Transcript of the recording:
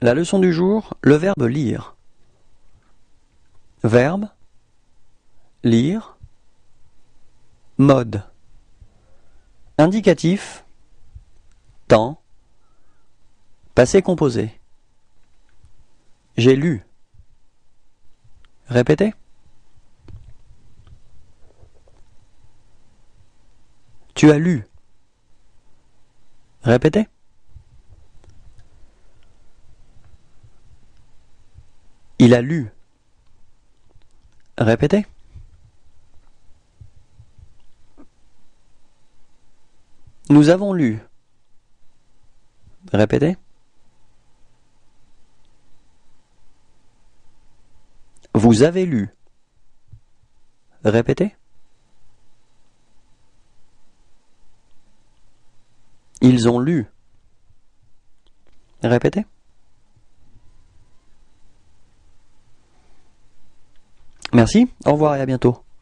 La leçon du jour, le verbe lire. Verbe, lire, mode. Indicatif, temps, passé composé. J'ai lu. Répétez. Tu as lu. Répétez. Il a lu. Répétez. Nous avons lu. Répétez. Vous avez lu. Répétez. Ils ont lu. Répétez. Merci, au revoir et à bientôt.